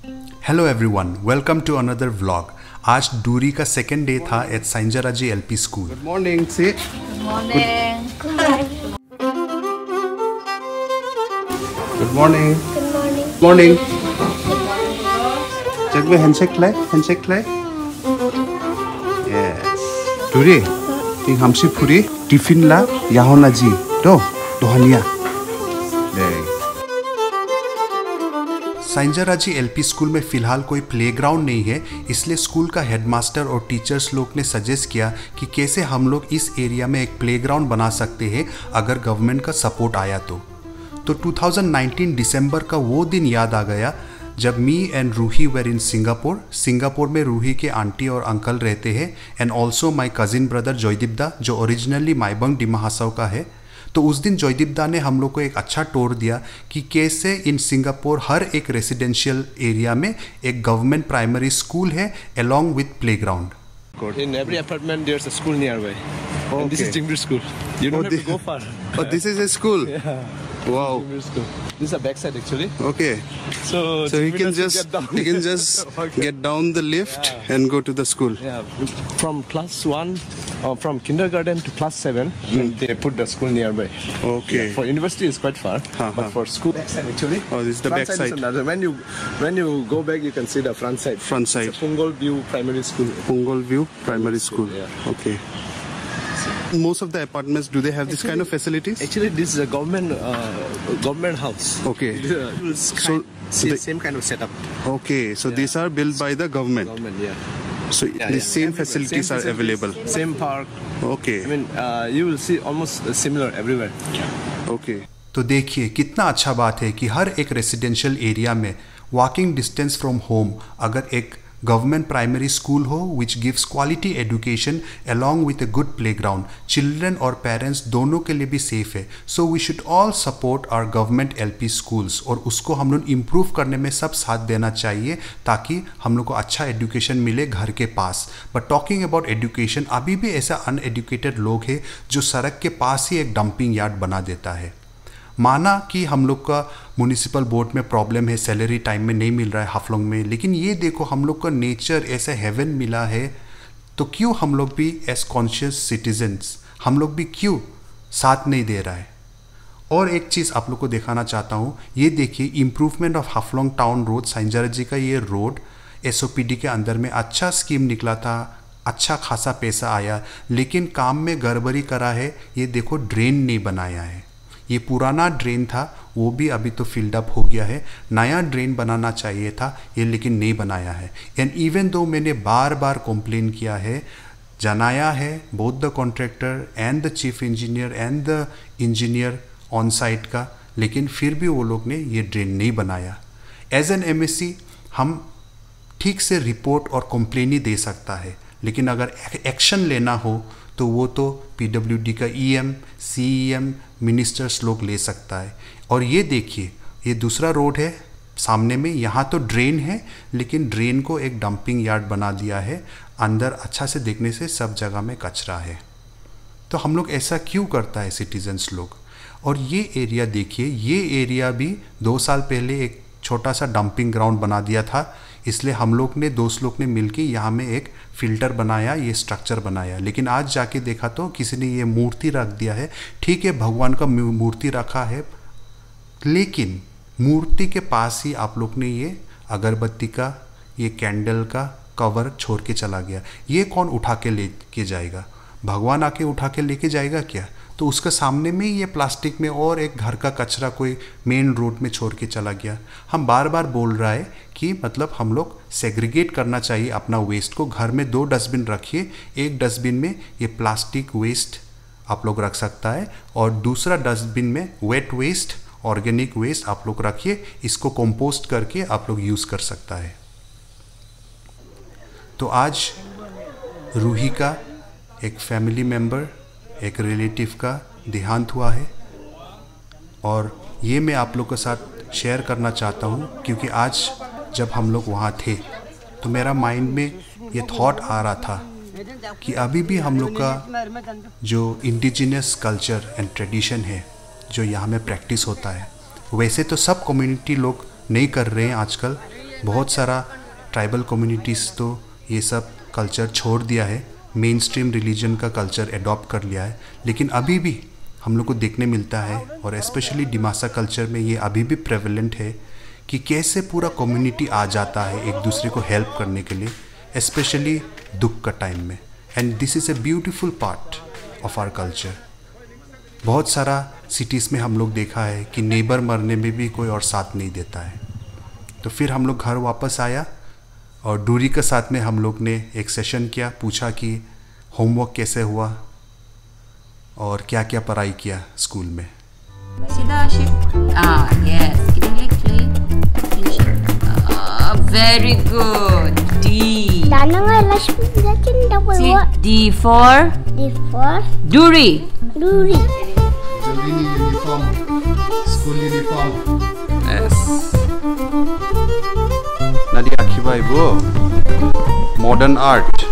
Hello everyone, welcome to another vlog. आज दूरी का सेकेंड डे था at Saijaraji LP school. Good morning से Morning. Good morning Good morning. Morning जग में हैंडशेक लाए यस टुरे तिंग हमसी फुरी टिफिन ला याहो ना जी तो दोहनिया साइंजाराजी एलपी स्कूल में फ़िलहाल कोई प्लेग्राउंड नहीं है, इसलिए स्कूल का हेडमास्टर और टीचर्स लोग ने सजेस्ट किया कि कैसे हम लोग इस एरिया में एक प्लेग्राउंड बना सकते हैं अगर गवर्नमेंट का सपोर्ट आया तो 2019 दिसंबर का वो दिन याद आ गया जब me and Ruhi were in Singapore में रूही के आंटी और अंकल रहते हैं and also my cousin brother Joydeep da जो ओरिजिनली माइबंग डिमा हासाओ का है। तो उस दिन जॉयदीप दा ने हम लोग को एक अच्छा टूर दिया कि कैसे इन सिंगापुर हर एक रेसिडेंशियल एरिया में एक गवर्नमेंट प्राइमरी स्कूल है along with playground. In every apartment, there's a school nearby. And this is Jingbir School. You don't have to go far. Oh, this is a school. Yeah. Wow. Jingbir School. This is a backside actually. Okay. So he Jingbir can has to just get down. Okay. get down the lift and go to the school. Yeah. From class 1, from kindergarten to class 7, they put the school nearby. Okay. Yeah, for university it's quite far, but for school backside actually. Oh, this is the front backside. Is another. When you go back, you can see the front side. Front side. It's a Punggol View Primary School. Punggol View Primary School. Yeah. Okay. Most of the apartments, do they have this kind of facilities? Actually, this is a government house. Okay. So same kind of setup. Okay, so these are built by the government. Government, yeah. So the same facilities are available. Same park. Okay. I mean, you will see almost similar everywhere. Okay. तो देखिए कितना अच्छा बात है कि हर एक residential area में वॉकिंग डिस्टेंस फ्रॉम होम अगर एक गवर्नमेंट प्राइमरी स्कूल हो which gives quality education along with a good playground, children और पेरेंट्स दोनों के लिए भी सेफ है। So we should all support our government LP schools और उसको हम लोग इम्प्रूव करने में सब साथ देना चाहिए ताकि हम लोग को अच्छा एजुकेशन मिले घर के पास। बट टॉकिंग अबाउट एजुकेशन, अभी भी ऐसा अनएडुकेटेड लोग हैं जो सड़क के पास ही एक डंपिंग यार्ड बना देता है। माना कि हम लोग का म्यूनिसिपल बोर्ड में प्रॉब्लम है, सैलरी टाइम में नहीं मिल रहा है हाफलोंग में, लेकिन ये देखो हम लोग का नेचर ऐसा हेवन मिला है, तो क्यों हम लोग भी एज कॉन्शियस सिटीजन्स हम लोग भी क्यों साथ नहीं दे रहा है। और एक चीज़ आप लोग को दिखाना चाहता हूँ, ये देखिए improvement of Haflong town road, Saijaraji का ये रोड SOPD के अंदर में अच्छा स्कीम निकला था, अच्छा खासा पैसा आया, लेकिन काम में गड़बड़ी करा है। ये देखो ड्रेन नहीं बनाया है, ये पुराना ड्रेन था वो भी अभी तो फिल्ड अप हो गया है, नया ड्रेन बनाना चाहिए था ये लेकिन नहीं बनाया है। एंड इवन दो मैंने बार बार कंप्लेन किया है, जनाया है both the contractor and the chief engineer and the engineer on site का, लेकिन फिर भी वो लोग ने ये ड्रेन नहीं बनाया। एज एन MSc हम ठीक से रिपोर्ट और कंप्लेन ही दे सकता है, लेकिन अगर एक्शन लेना हो तो वो तो PWD का EM, CEM, मिनिस्टर्स लोग ले सकता है। और ये देखिए ये दूसरा रोड है सामने में, यहाँ तो ड्रेन है लेकिन ड्रेन को एक डंपिंग यार्ड बना दिया है, अंदर अच्छा से देखने से सब जगह में कचरा है। तो हम लोग ऐसा क्यों करता है सिटीजन्स लोग। और ये एरिया देखिए, ये एरिया भी 2 साल पहले एक छोटा सा डंपिंग ग्राउंड बना दिया था, इसलिए हम लोग ने दोस्त लोग ने मिलके यहाँ में एक फ़िल्टर बनाया, ये स्ट्रक्चर बनाया। लेकिन आज जाके देखा तो किसी ने ये मूर्ति रख दिया है। ठीक है भगवान का मूर्ति रखा है, लेकिन मूर्ति के पास ही आप लोग ने ये अगरबत्ती का, ये कैंडल का कवर छोड़ के चला गया। ये कौन उठा के लेके जाएगा, भगवान आके उठा के लेके जाएगा क्या। तो उसके सामने में ये प्लास्टिक में और एक घर का कचरा कोई मेन रोड में छोड़ के चला गया। हम बार बार बोल रहा है कि मतलब हम लोग सेग्रीगेट करना चाहिए अपना वेस्ट को। घर में 2 डस्टबिन रखिए, एक डस्टबिन में ये प्लास्टिक वेस्ट आप लोग रख सकता है और दूसरा डस्टबिन में वेट वेस्ट, ऑर्गेनिक वेस्ट आप लोग रखिए, इसको कंपोस्ट करके आप लोग यूज़ कर सकता है। तो आज रूही का एक फैमिली मेम्बर, एक रिलेटिव का देहांत हुआ है और ये मैं आप लोग के साथ शेयर करना चाहता हूँ, क्योंकि आज जब हम लोग वहाँ थे तो मेरा माइंड में ये थॉट आ रहा था कि अभी भी हम लोग का जो इंडिजिनस कल्चर एंड ट्रेडिशन है जो यहाँ में प्रैक्टिस होता है, वैसे तो सब कम्युनिटी लोग नहीं कर रहे हैं आजकल, बहुत सारा ट्राइबल कम्युनिटीज़ तो ये सब कल्चर छोड़ दिया है, मेन स्ट्रीम रिलीजन का कल्चर एडॉप्ट कर लिया है, लेकिन अभी भी हम लोग को देखने मिलता है और स्पेशली डिमासा कल्चर में ये अभी भी प्रेवलेंट है कि कैसे पूरा कम्युनिटी आ जाता है एक दूसरे को हेल्प करने के लिए, स्पेशली दुख का टाइम में। And this is a beautiful part of our culture. बहुत सारा सिटीज़ में हम लोग देखा है कि नेबर मरने में भी कोई और साथ नहीं देता है। तो फिर हम लोग घर वापस आया और डूरी के साथ में हम लोग ने एक सेशन किया, पूछा कि होमवर्क कैसे हुआ और क्या क्या पढ़ाई किया स्कूल में। Very good. D. D for Duri. uniform, school uniform. Yes. Nadia Akiba Ibo. Modern art.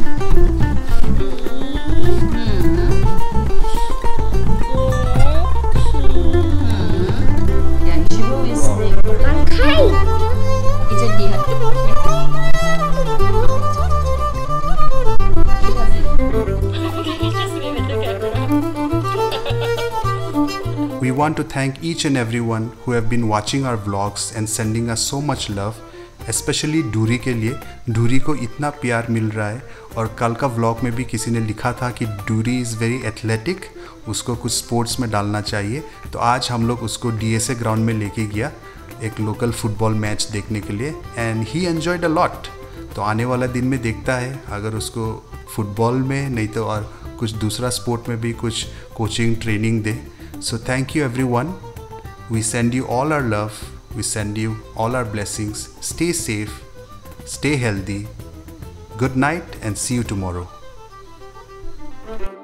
We want to thank each and everyone who have been watching our vlogs and sending us so much love, especially डूरी के लिए। डूरी को इतना प्यार मिल रहा है और कल का व्लॉग में भी किसी ने लिखा था कि डूरी इज़ वेरी एथलेटिक, उसको कुछ स्पोर्ट्स में डालना चाहिए। तो आज हम लोग उसको DSA ग्राउंड में लेके गया एक लोकल फुटबॉल मैच देखने के लिए, and he enjoyed a lot. तो आने वाला दिन में देखता है अगर उसको फुटबॉल में नहीं तो और कुछ दूसरा स्पोर्ट में भी कुछ कोचिंग ट्रेनिंग दे। So thank you everyone. We send you all our love. We send you all our blessings. Stay safe. Stay healthy. Good night and see you tomorrow.